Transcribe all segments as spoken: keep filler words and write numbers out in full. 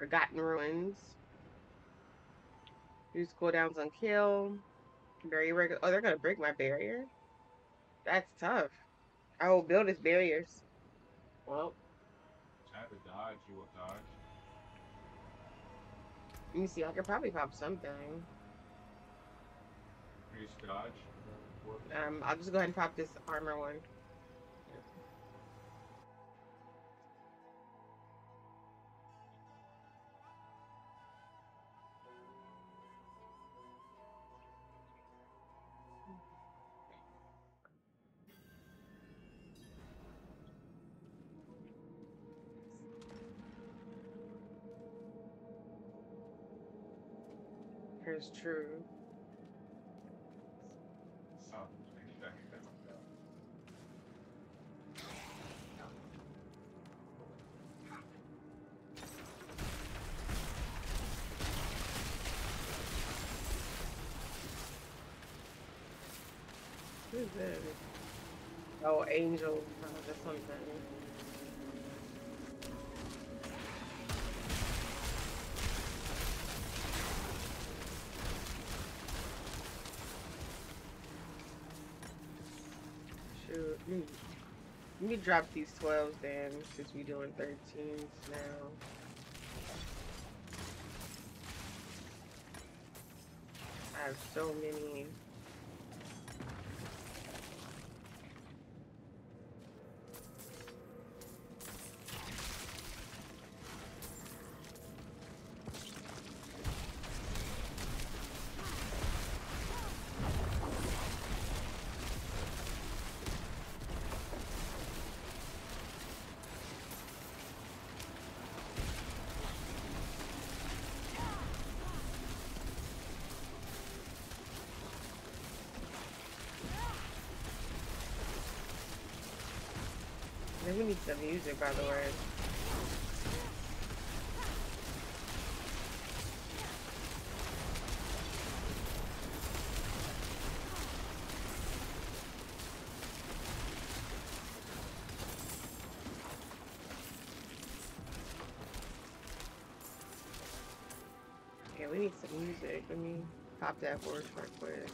Forgotten Ruins. Use cooldowns on kill. Barrier break. Oh, they're gonna break my barrier. That's tough. I will build his barriers. Well, Try to dodge. You will dodge. let me see. I could probably pop something. Please dodge. Um, I'll just go ahead and pop this armor one. Here's true. So, exactly. Who's this? Oh, Angel. Oh, that's something. Shoot. Let me, let me drop these twelves then, since we're doing thirteens now. I have so many. Then we need some music, by the way. Okay, we need some music. Let me pop that horse real quick.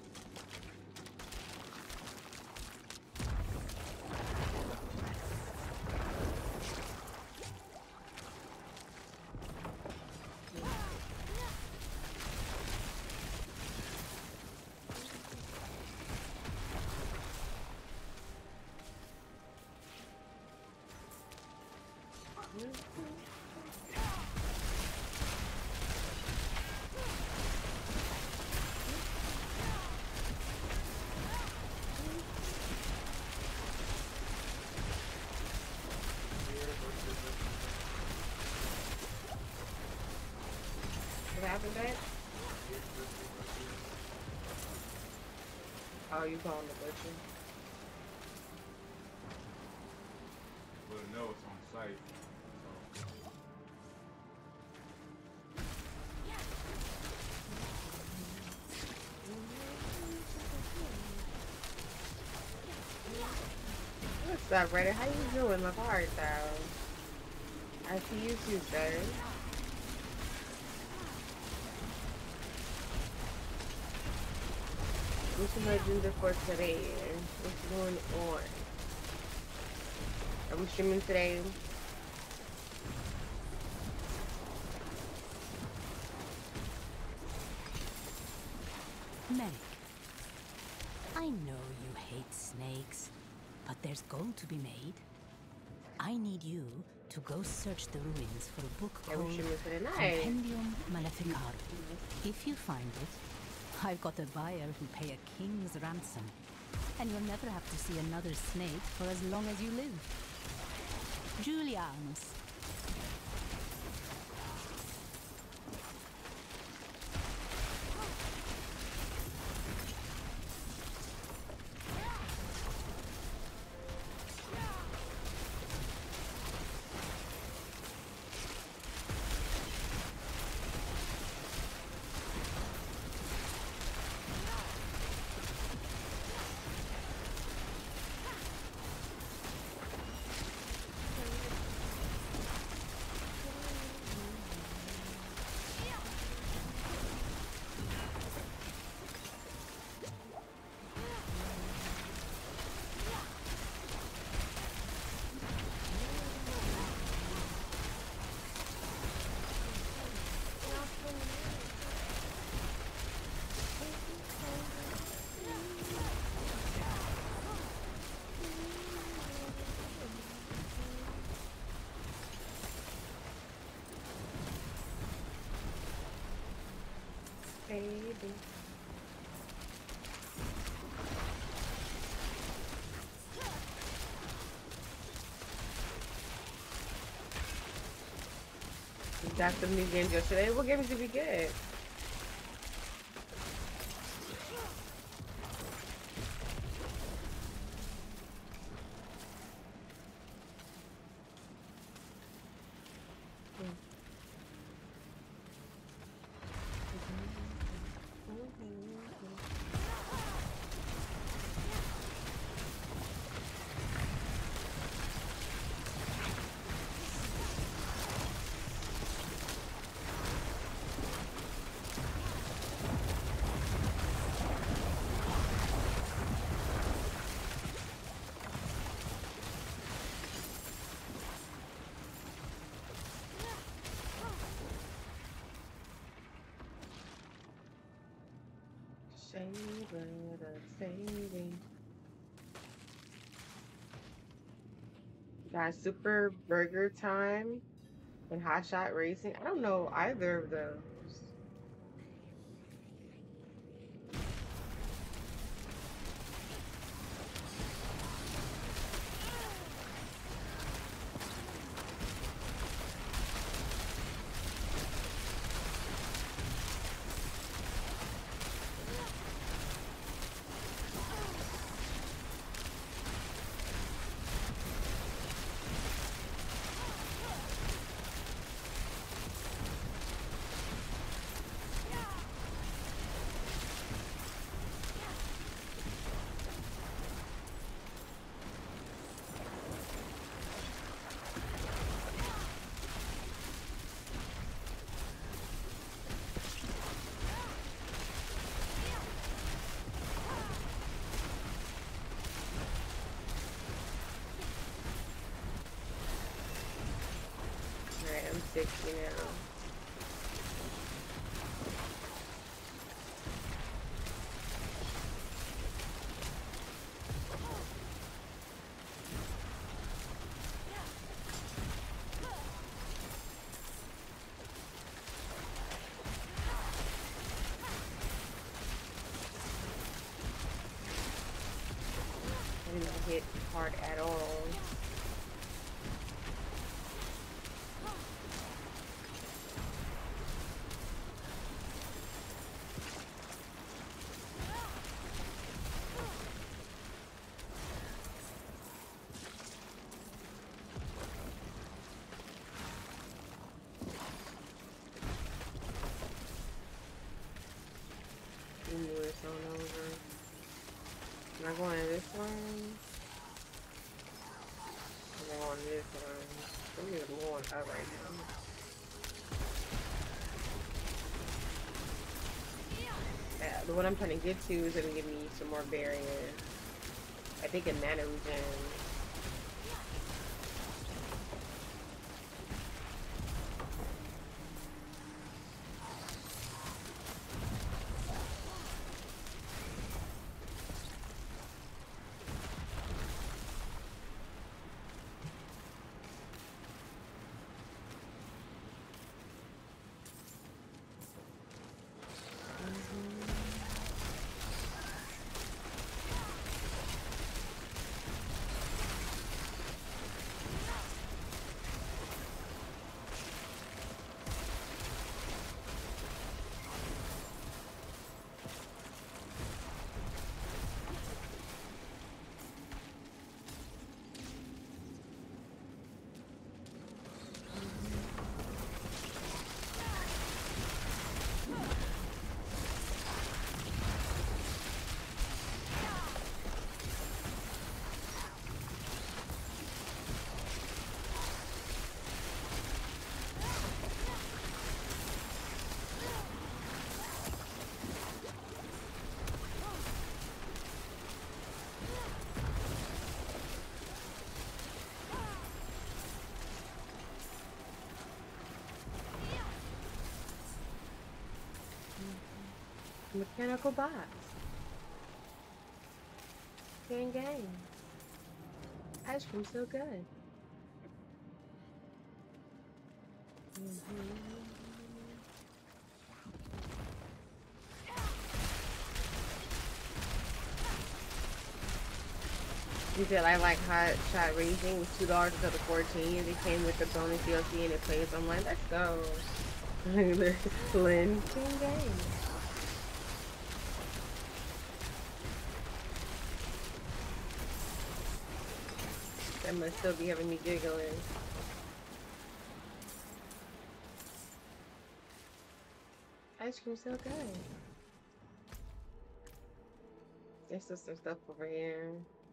What happened, Dad? Oh, you calling the butcher? Well, no, it's on site. What's up, Reddit? How you doing, my part, though? I see you too, sir. What's your agenda for today? What's going on? Are we streaming today? Meg, I know you hate snakes, but there's gold to be made. I need you to go search the ruins for a book Yeah, called we streaming today night. Compendium Maleficarum. If you find it, I've got a buyer who'll pay a king's ransom, and you'll never have to see another snake for as long as you live. Julianus. baby. We got some new games yesterday. What games did we get? Savor the saving. Got Super Burger Time and Hot Shot Racing. I don't know either of those. Alright, I'm sixty now. I didn't hit hard at all. Move this on over. Am I going to this one? I'm going to this one. I'm just going up right now. Yeah, the one I'm trying to get to is going to give me some more barriers. I think a mana regen. Mechanical bots. Gang gang. Ice cream so good. Mm-hmm. You said I like Hot Shot Racing was two dollars until the fourteenth. It came with the bonus D L C and it plays online. Let's go. Lynn King game. That must still be having me giggling. Ice cream's so good. There's still some stuff over here.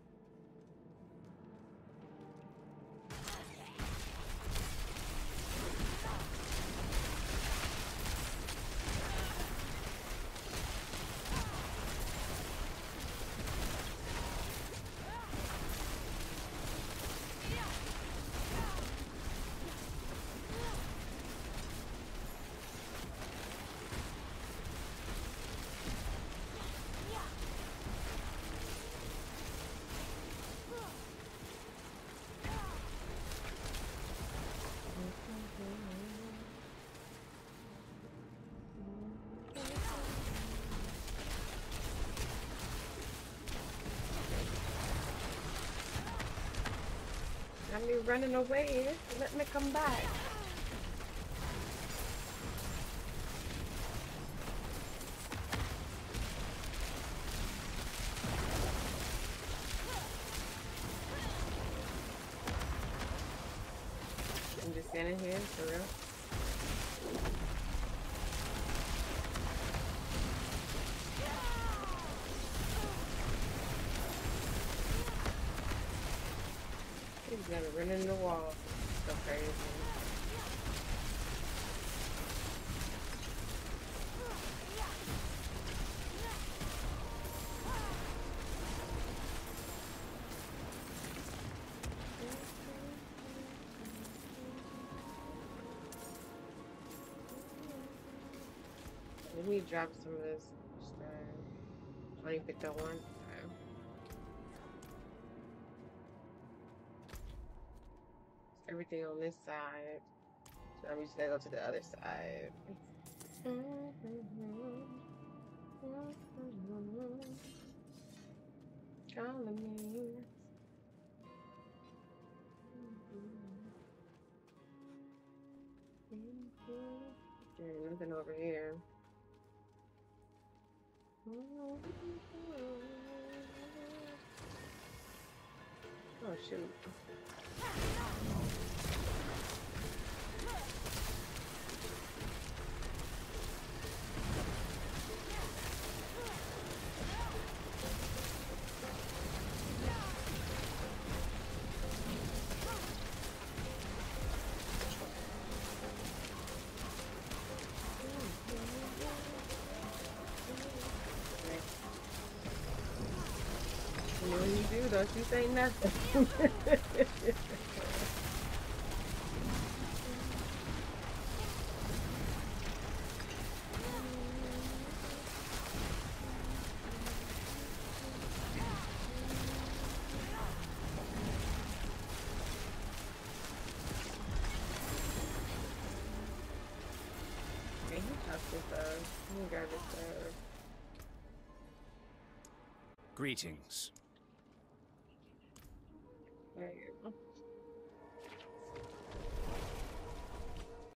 Got me running away. Let me come back. I'm just standing here for real. He's gonna run in the wall. So crazy. Let me drop some of this stuff. I only picked up one. Okay. Everything on this side. So I'm just gonna go to the other side. Colonies. There's nothing over here. Oh shoot. When you do, don't you say nothing. Okay, he tossed this up. He got this up. Greetings. There you go.